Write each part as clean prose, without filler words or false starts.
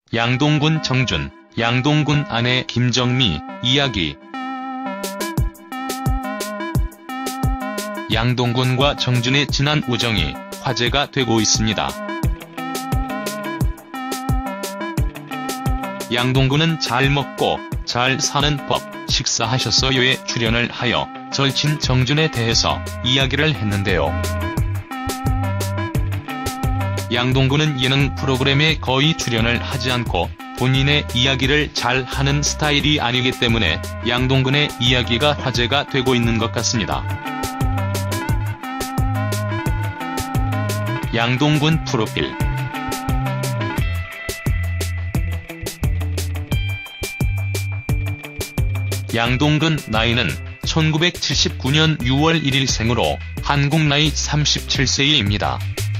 양동근 정준, 양동근 아내 김정미 이야기. 양동근과 정준의 진한 우정이 화제가 되고 있습니다. 양동근은 잘 먹고 잘 사는 법 식사하셨어요에 출연을 하여 절친 정준에 대해서 이야기를 했는데요. 양동근은 예능 프로그램에 거의 출연을 하지 않고 본인의 이야기를 잘 하는 스타일이 아니기 때문에 양동근의 이야기가 화제가 되고 있는 것 같습니다. 양동근 프로필. 양동근 나이는 1979년 6월 1일 생으로 한국 나이 37세입니다.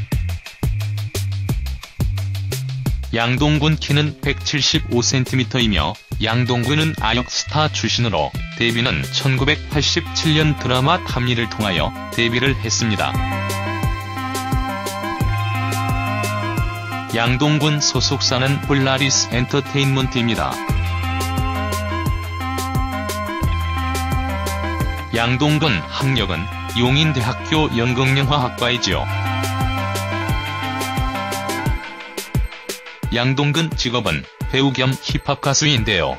양동근 키는 175cm이며 양동근은 아역 스타 출신으로 데뷔는 1987년 드라마 탐리를 통하여 데뷔를 했습니다. 양동근 소속사는 폴라리스 엔터테인먼트입니다. 양동근 학력은 용인대학교 연극영화학과이지요. 양동근 직업은 배우 겸 힙합 가수인데요.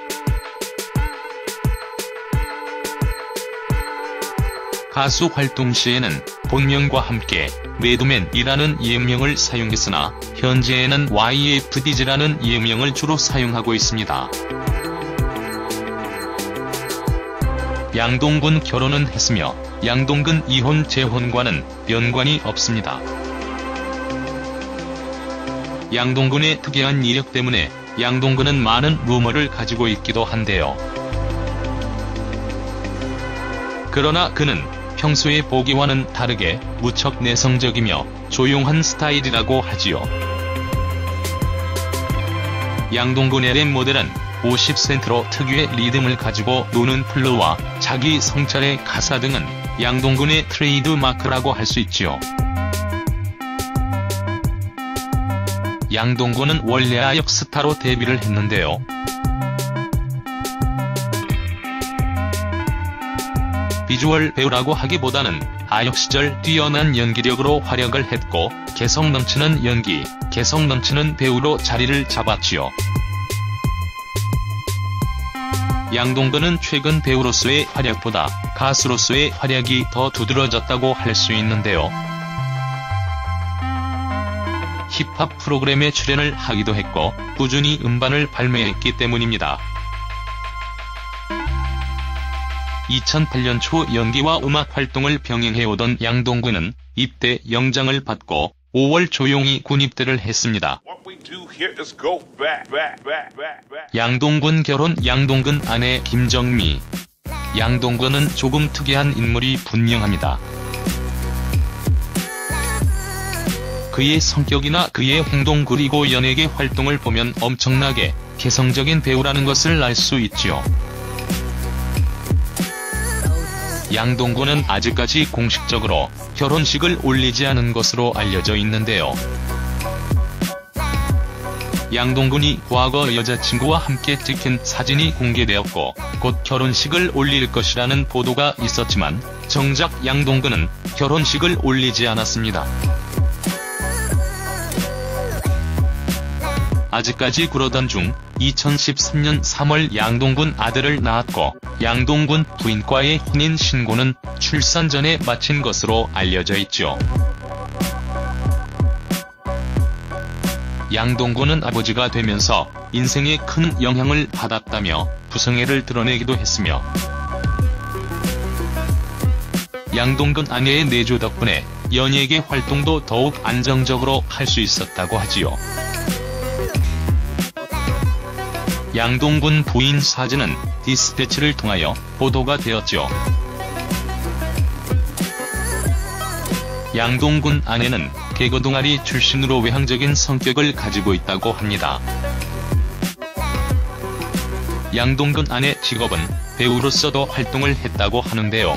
가수 활동 시에는 본명과 함께 매드맨이라는 예명을 사용했으나 현재에는 YFDG라는 예명을 주로 사용하고 있습니다. 양동근 결혼은 했으며 양동근 이혼 재혼과는 연관이 없습니다. 양동근의 특이한 이력 때문에 양동근은 많은 루머를 가지고 있기도 한데요. 그러나 그는 평소에 보기와는 다르게 무척 내성적이며 조용한 스타일이라고 하지요. 양동근의 랩 모델은 50센트로 특유의 리듬을 가지고 노는 플로우와 자기 성찰의 가사 등은 양동근의 트레이드 마크라고 할 수 있지요. 양동근은 원래 아역 스타로 데뷔를 했는데요. 비주얼 배우라고 하기보다는 아역 시절 뛰어난 연기력으로 활약을 했고 개성 넘치는 연기, 개성 넘치는 배우로 자리를 잡았지요. 양동근은 최근 배우로서의 활약보다 가수로서의 활약이 더 두드러졌다고 할 수 있는데요. 힙합 프로그램에 출연을 하기도 했고 꾸준히 음반을 발매했기 때문입니다. 2008년 초 연기와 음악 활동을 병행해오던 양동근은 입대 영장을 받고 5월 조용히 군입대를 했습니다. 양동근 결혼. 양동근 아내 김정미. 양동근은 조금 특이한 인물이 분명합니다. 그의 성격이나 그의 행동 그리고 연예계 활동을 보면 엄청나게 개성적인 배우라는 것을 알 수 있지요. 양동근은 아직까지 공식적으로 결혼식을 올리지 않은 것으로 알려져 있는데요. 양동근이 과거 여자친구와 함께 찍힌 사진이 공개되었고 곧 결혼식을 올릴 것이라는 보도가 있었지만 정작 양동근은 결혼식을 올리지 않았습니다. 아직까지 그러던 중 2013년 3월 양동근 아들을 낳았고 양동근 부인과의 혼인 신고는 출산 전에 마친 것으로 알려져 있죠. 양동근은 아버지가 되면서 인생에 큰 영향을 받았다며 부성애를 드러내기도 했으며 양동근 아내의 내조 덕분에 연예계 활동도 더욱 안정적으로 할 수 있었다고 하지요. 양동근 부인 사진은 디스패치를 통하여 보도가 되었죠. 양동근 아내는 개그 동아리 출신으로 외향적인 성격을 가지고 있다고 합니다. 양동근 아내 직업은 배우로서도 활동을 했다고 하는데요.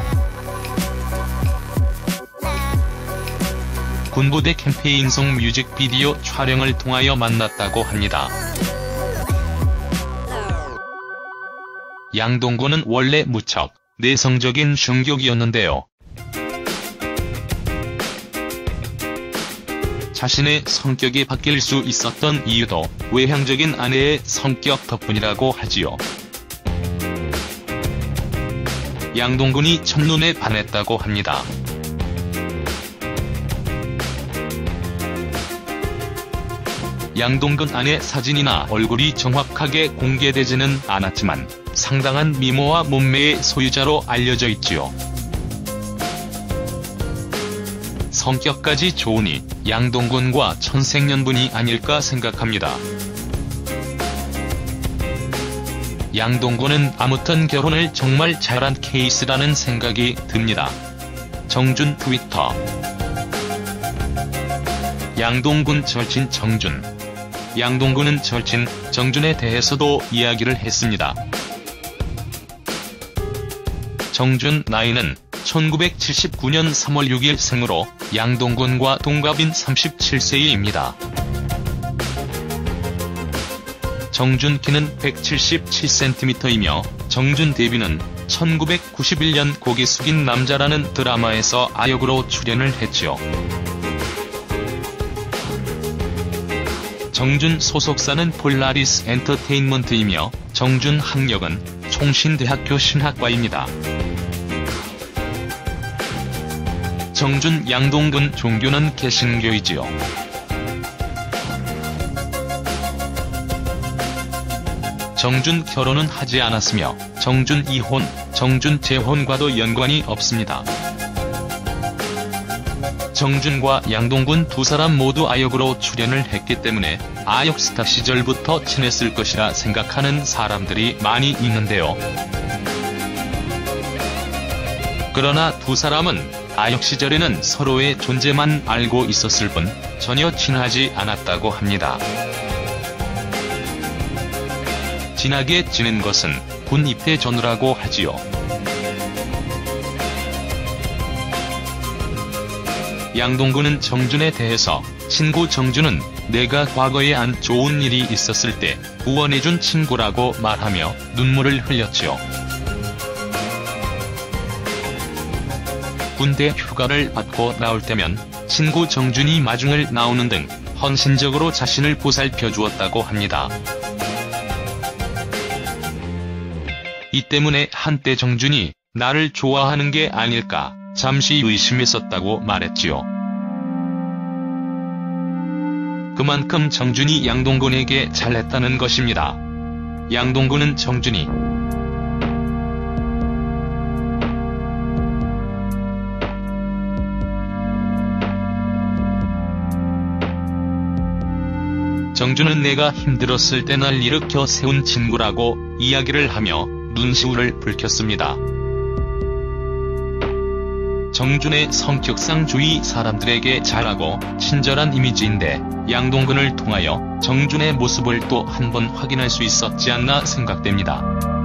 군부대 캠페인송 뮤직비디오 촬영을 통하여 만났다고 합니다. 양동근은 원래 무척 내성적인 성격이었는데요. 자신의 성격이 바뀔 수 있었던 이유도 외향적인 아내의 성격 덕분이라고 하지요. 양동근이 첫눈에 반했다고 합니다. 양동근 아내 사진이나 얼굴이 정확하게 공개되지는 않았지만 상당한 미모와 몸매의 소유자로 알려져 있지요. 성격까지 좋으니 양동근과 천생연분이 아닐까 생각합니다. 양동근은 아무튼 결혼을 정말 잘한 케이스라는 생각이 듭니다. 정준 트위터. 양동근 절친 정준. 양동근은 절친 정준에 대해서도 이야기를 했습니다. 정준 나이는 1979년 3월 6일 생으로 양동근과 동갑인 37세입니다. 정준 키는 177cm이며 정준 데뷔는 1991년 고개 숙인 남자라는 드라마에서 아역으로 출연을 했죠. 정준 소속사는 폴라리스 엔터테인먼트이며 정준 학력은 총신대학교 신학과입니다. 정준 양동근 종교는 개신교이지요. 정준 결혼은 하지 않았으며 정준 이혼, 정준 재혼과도 연관이 없습니다. 정준과 양동근 두 사람 모두 아역으로 출연을 했기 때문에 아역 스타 시절부터 친했을 것이라 생각하는 사람들이 많이 있는데요. 그러나 두 사람은 아역 시절에는 서로의 존재만 알고 있었을 뿐 전혀 친하지 않았다고 합니다. 친하게 지낸 것은 군 입대 전후라고 하지요. 양동근은 정준에 대해서 친구 정준은 내가 과거에 안 좋은 일이 있었을 때 구원해준 친구라고 말하며 눈물을 흘렸지요. 군대 휴가를 받고 나올 때면 친구 정준이 마중을 나오는 등 헌신적으로 자신을 보살펴 주었다고 합니다. 이 때문에 한때 정준이 나를 좋아하는 게 아닐까 잠시 의심했었다고 말했지요. 그만큼 정준이 양동근에게 잘했다는 것입니다. 양동근은 정준이 정준은 내가 힘들었을 때 날 일으켜 세운 친구라고 이야기를 하며 눈시울을 붉혔습니다. 정준의 성격상 주위 사람들에게 잘하고 친절한 이미지인데 양동근을 통하여 정준의 모습을 또 한 번 확인할 수 있었지 않나 생각됩니다.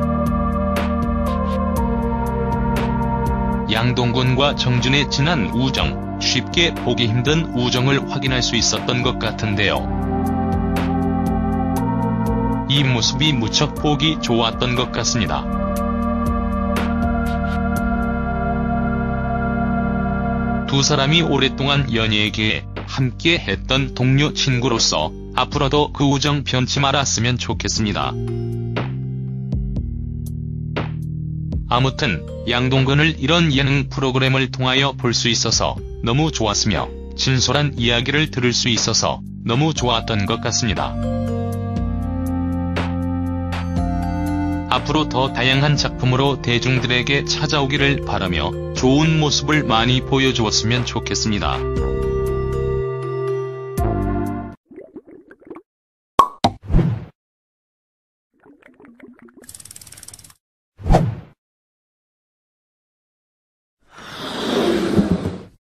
양동근과 정준의 진한 우정, 쉽게 보기 힘든 우정을 확인할 수 있었던 것 같은데요. 이 모습이 무척 보기 좋았던 것 같습니다. 두 사람이 오랫동안 연예계에 함께 했던 동료 친구로서 앞으로도 그 우정 변치 말았으면 좋겠습니다. 아무튼 양동근을 이런 예능 프로그램을 통하여 볼 수 있어서 너무 좋았으며 진솔한 이야기를 들을 수 있어서 너무 좋았던 것 같습니다. 앞으로 더 다양한 작품으로 대중들에게 찾아오기를 바라며 좋은 모습을 많이 보여주었으면 좋겠습니다.